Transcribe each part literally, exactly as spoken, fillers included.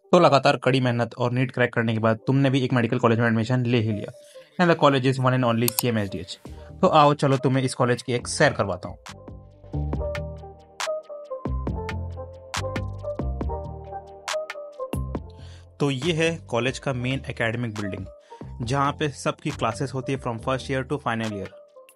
तो लगातार कड़ी मेहनत और नीट क्रैक करने के बाद तुमने भी एक मेडिकल कॉलेज में एडमिशन ले ही लिया and the college is one and only C M S D H. तो आओ चलो तुम्हें इस कॉलेज की एक सैर करवाता हूँ। तो ये है कॉलेज का मेन एकेडमिक बिल्डिंग, जहाँ पे सबकी क्लासेस होती है from first year to final year.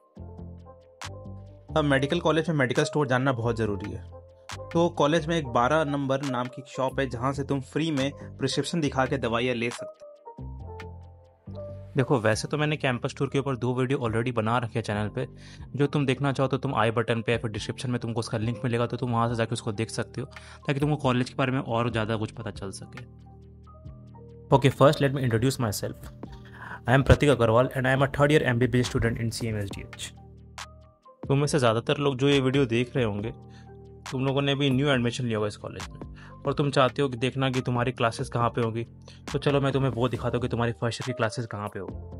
अब मेडिकल कॉलेज में मेडिकल स्टोर जानना बहुत ज़रूरी है। तो कॉलेज में एक बारह नंबर नाम की शॉप है, जहाँ से तुम फ्री में प्रिस्क्रिप्शन दिखा के दवाइयाँ ले सकते हो। देखो, वैसे तो मैंने कैंपस टूर के ऊपर दो वीडियो ऑलरेडी बना रखे हैं चैनल पे। जो तुम देखना चाहो तो तुम आई बटन पे या फिर डिस्क्रिप्शन में तुमको उसका लिंक मिलेगा, तो तुम वहाँ से जाके उसको देख सकते हो, ताकि तुमको कॉलेज के बारे में और ज़्यादा कुछ पता चल सके। Okay, first let me introduce myself. I am Prateek Agarwal and I am a third year M B B S student in C M S D H. तुम में से ज़्यादातर लोग जो ये वीडियो देख रहे होंगे, तुम लोगों ने भी न्यू एडमिशन लिया होगा इस कॉलेज में, और तुम चाहते हो कि देखना कि तुम्हारी क्लासेस कहाँ पे होगी। तो चलो मैं तुम्हें वो दिखाता हूँ कि तुम्हारी फर्स्ट ईयर की क्लासेस कहाँ पे होगी।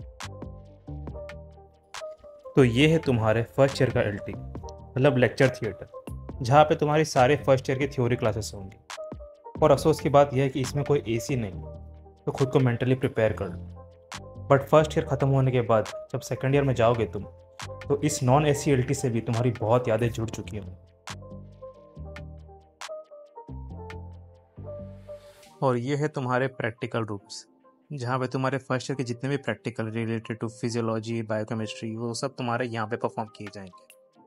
तो ये है तुम्हारे फर्स्ट ईयर का एल टी, मतलब लेक्चर थिएटर, जहाँ पे तुम्हारी सारे फर्स्ट ईयर की थ्योरी क्लासेस होंगी। और अफसोस की बात यह है कि इसमें कोई ए सी नहीं, तो खुद को मेंटली प्रिपेयर कर लो। बट फर्स्ट ईयर ख़त्म होने के बाद जब सेकेंड ईयर में जाओगे तुम, तो इस non A C L T से भी तुम्हारी बहुत यादें जुड़ चुकी होंगी। और ये है तुम्हारे प्रैक्टिकल रूम्स, जहाँ पे तुम्हारे फर्स्ट ईयर के जितने भी practical related to physiology, biochemistry, वो सब तुम्हारे यहाँ पे परफॉर्म किए जाएंगे।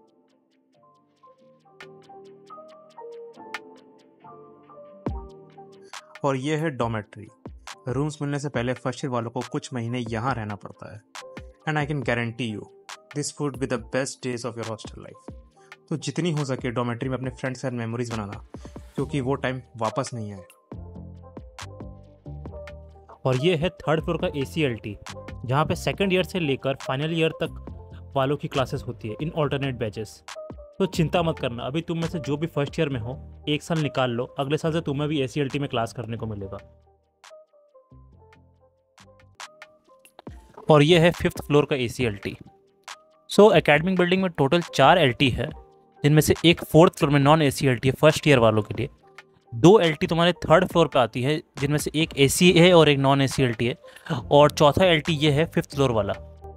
और ये है डॉमेट्री। रूम्स मिलने से पहले फर्स्ट ईयर वालों को कुछ महीने यहाँ रहना पड़ता है, and I can guarantee you this would be the best days of your hostel life. तो जितनी हो सके डॉमेट्री में अपने फ्रेंड्स के साथ मेमोरीज बनाना, क्योंकि वो टाइम वापस नहीं आए। और ये है थर्ड फ्लोर का ए सी एल टी, जहाँ पे सेकेंड ईयर से लेकर फाइनल ईयर तक वालों की क्लासेस होती है इन ऑल्टरनेट बैचेस। तो चिंता मत करना, अभी तुम में से जो भी फर्स्ट ईयर में हो एक साल निकाल लो, अगले साल से तुम्हें भी ए सी एल टी में क्लास करने को मिलेगा। और ये है फिफ्थ फ्लोर का A C L T. So academic building में टोटल चार एल टी है, जिनमें से एक फोर्थ फ्लोर में non A C L T है फर्स्ट ईयर वालों के लिए। दो एल टी तुम्हारे थर्ड फ्लोर पे आती है, जिनमें से एक ए सी है और एक non A C L T है, और चौथा एल टी ये है फिफ्थ फ्लोर वाला।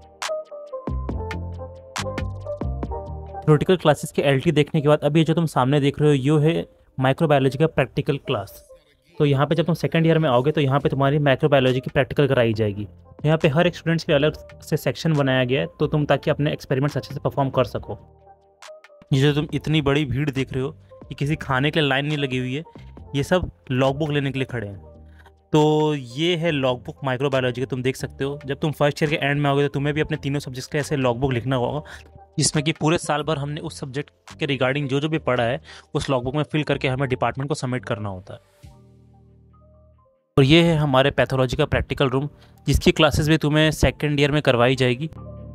थ्योरेटिकल क्लासेस के एल टी देखने के बाद अभी ये जो तुम सामने देख रहे हो ये है माइक्रोबायोलॉजी का प्रैक्टिकल क्लास। तो यहाँ पे जब तुम सेकंड ईयर में आओगे तो यहाँ पे तुम्हारी माइक्रोबायोलॉजी की प्रैक्टिकल कराई जाएगी। यहाँ पे हर एक स्टूडेंट्स के अलग से सेक्शन बनाया गया है, तो तुम ताकि अपने एक्सपेरिमेंट्स अच्छे से परफॉर्म कर सको। ये जो तुम इतनी बड़ी भीड़ देख रहे हो, ये किसी खाने के लिए लाइन नहीं लगी हुई है, ये सब लॉग बुक लेने के लिए खड़े हैं। तो ये है लॉग बुक माइक्रोबायोलॉजी का, तुम देख सकते हो। जब तुम फर्स्ट ईयर के एंड में आओगे तो तुम्हें भी अपने तीनों सब्जेक्ट्स के ऐसे लॉग बुक लिखना होगा, जिसमें कि पूरे साल भर हमने उस सब्जेक्ट के रिगार्डिंग जो जो भी पढ़ा है उस लॉग बुक में फिल करके हमें डिपार्टमेंट को सबमिट करना होता है। और ये है हमारे पैथोलॉजी का प्रैक्टिकल रूम, जिसकी क्लासेस भी तुम्हें सेकेंड ईयर में करवाई जाएगी।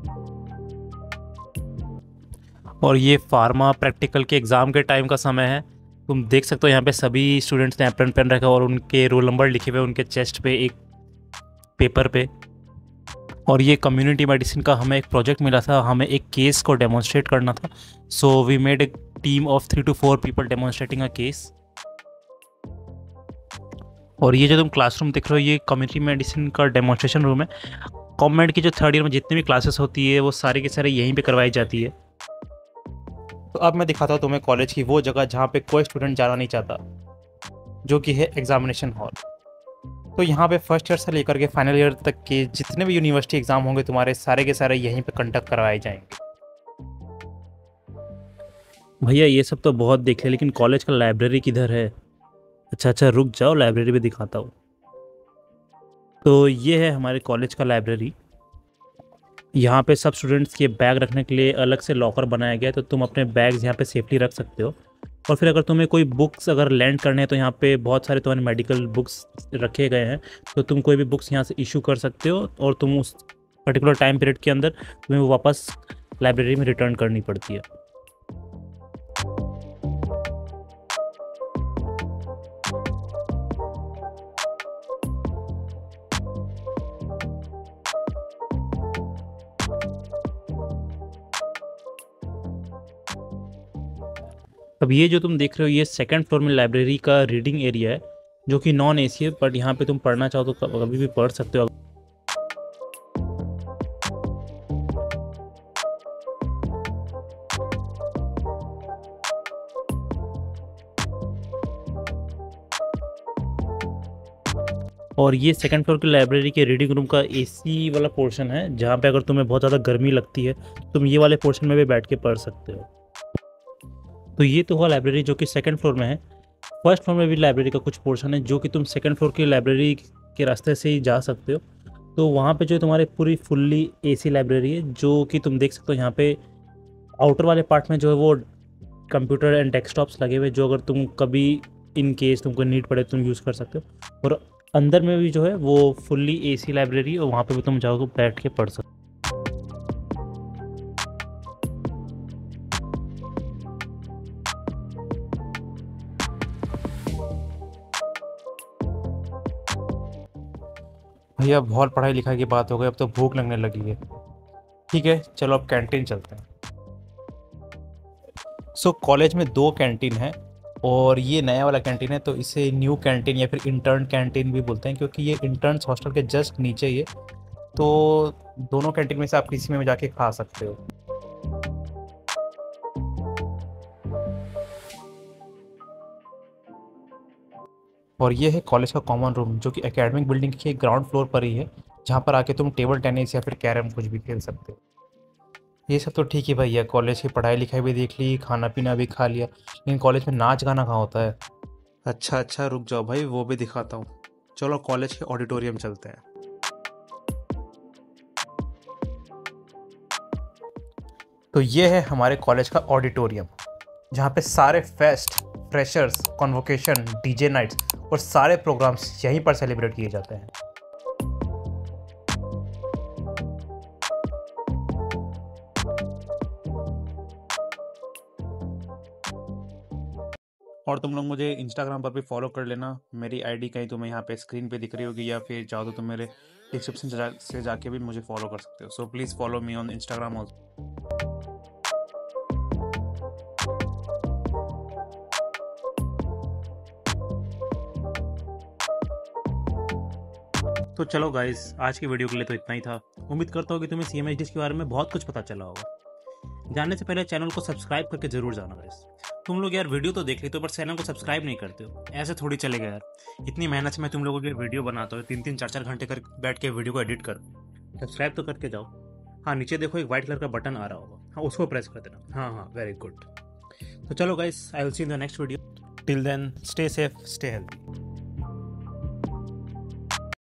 और ये फार्मा प्रैक्टिकल के एग्ज़ाम के टाइम का समय है। तुम देख सकते हो यहाँ पे सभी स्टूडेंट्स ने एप्रन पहन रखा है और उनके रोल नंबर लिखे हुए उनके चेस्ट पे एक पेपर पे। और ये कम्युनिटी मेडिसिन का हमें एक प्रोजेक्ट मिला था, हमें एक केस को डेमोन्स्ट्रेट करना था। So we made a team of three two four people demonstrating a case. और ये जो तुम क्लासरूम देख रहे हो ये कम्युनिटी मेडिसिन का डेमोन्स्ट्रेशन रूम है। कॉमेड की जो थर्ड ईयर में जितनी भी क्लासेस होती है वो सारी के सारे यहीं पे करवाई जाती है। तो अब मैं दिखाता हूँ तुम्हें कॉलेज की वो जगह जहाँ पे कोई स्टूडेंट जाना नहीं चाहता, जो कि है एग्जामिनेशन हॉल। तो यहाँ पे फर्स्ट ईयर से लेकर के फाइनल ईयर तक के जितने भी यूनिवर्सिटी एग्जाम होंगे तुम्हारे सारे के सारे यहीं पे कंडक्ट करवाए जाएंगे। भैया ये सब तो बहुत देख लिया, लेकिन कॉलेज का लाइब्रेरी किधर है? अच्छा अच्छा रुक जाओ, लाइब्रेरी भी दिखाता हूँ। तो ये है हमारे कॉलेज का लाइब्रेरी। यहाँ पे सब स्टूडेंट्स के बैग रखने के लिए अलग से लॉकर बनाया गया है, तो तुम अपने बैग्स यहाँ पे सेफली रख सकते हो। और फिर अगर तुम्हें कोई बुक्स अगर लैंड करने हैं तो यहाँ पे बहुत सारे तुम्हारे मेडिकल बुक्स रखे गए हैं, तो तुम कोई भी बुक्स यहाँ से इशू कर सकते हो और तुम उस पर्टिकुलर टाइम पीरियड के अंदर तुम्हें वो वापस लाइब्रेरी में रिटर्न करनी पड़ती है। अब ये जो तुम देख रहे हो ये सेकंड फ्लोर में लाइब्रेरी का रीडिंग एरिया है, जो कि नॉन एसी है, बट यहाँ पे तुम पढ़ना चाहो तो कभी भी पढ़ सकते हो। और ये सेकंड फ्लोर की लाइब्रेरी के रीडिंग रूम का एसी वाला पोर्शन है, जहाँ पे अगर तुम्हें बहुत ज़्यादा गर्मी लगती है तुम ये वाले पोर्शन में भी बैठ के पढ़ सकते हो। तो ये तो हुआ लाइब्रेरी जो कि सेकंड फ्लोर में है। फर्स्ट फ्लोर में भी लाइब्रेरी का कुछ पोर्शन है जो कि तुम सेकंड फ्लोर की लाइब्रेरी के रास्ते से ही जा सकते हो। तो वहाँ पे जो तुम्हारी पूरी फुल्ली एसी लाइब्रेरी है, जो कि तुम देख सकते हो यहाँ पे आउटर वाले पार्ट में जो है वो कंप्यूटर एंड डेस्कटॉप्स लगे हुए, जो अगर तुम कभी इन केस तुमको नीड पड़े तुम यूज़ कर सकते हो। और अंदर में भी जो है वो फुल्ली एसी लाइब्रेरी है और वहाँ पे भी तुम जाओगे बैठ के पढ़ सकते हो। भैया बहुत पढ़ाई लिखाई की बात हो गई, अब तो भूख लगने लगी है। ठीक है चलो अब कैंटीन चलते हैं। सो कॉलेज में दो कैंटीन है और ये नया वाला कैंटीन है, तो इसे न्यू कैंटीन या फिर इंटर्न कैंटीन भी बोलते हैं, क्योंकि ये इंटर्न्स हॉस्टल के जस्ट नीचे ही है। तो दोनों कैंटीन में से आप किसी में जाके खा सकते हो। और ये है कॉलेज का कॉमन रूम, जो कि एकेडमिक बिल्डिंग के ग्राउंड फ्लोर पर ही है, जहाँ पर आके तुम टेबल टेनिस या फिर कैरम कुछ भी खेल सकते हो। ये सब तो ठीक है भैया, कॉलेज की पढ़ाई लिखाई भी देख ली, खाना पीना भी खा लिया, लेकिन कॉलेज में नाच गाना कहाँ होता है? अच्छा अच्छा रुक जाओ भाई, वो भी दिखाता हूँ। चलो कॉलेज के ऑडिटोरियम चलते हैं। तो ये है हमारे कॉलेज का ऑडिटोरियम, जहाँ पे सारे fest, freshers, convocation, DJ nights और सारे प्रोग्राम्स यहीं पर सेलिब्रेट किए जाते हैं। और तुम लोग मुझे इंस्टाग्राम पर भी फॉलो कर लेना। मेरी आईडी कहीं तुम्हें यहाँ पे स्क्रीन पे दिख रही होगी, या फिर चाहो तो तुम मेरे डिस्क्रिप्शन से, जा, से जाके भी मुझे फॉलो कर सकते हो। So please follow me on Instagram also. तो चलो गाइस, आज की वीडियो के लिए तो इतना ही था। उम्मीद करता हूँ कि तुम्हें सी एम एच डी के बारे में बहुत कुछ पता चला होगा। जानने से पहले चैनल को सब्सक्राइब करके जरूर जाना गाइस। तुम लोग यार वीडियो तो देख लेते हो पर चैनल को सब्सक्राइब नहीं करते हो, ऐसे थोड़ी चलेगा यार। इतनी मेहनत से मैं तुम लोगों के वीडियो बनाता हूँ, तीन तीन चार चार घंटे कर बैठ के वीडियो को एडिट कर, सब्सक्राइब तो करके जाओ। हाँ नीचे देखो एक व्हाइट कलर का बटन आ रहा होगा, हाँ उसको प्रेस कर देना। हाँ हाँ वेरी गुड। तो चलो guys, I will see in the next video. Till then stay safe, stay healthy.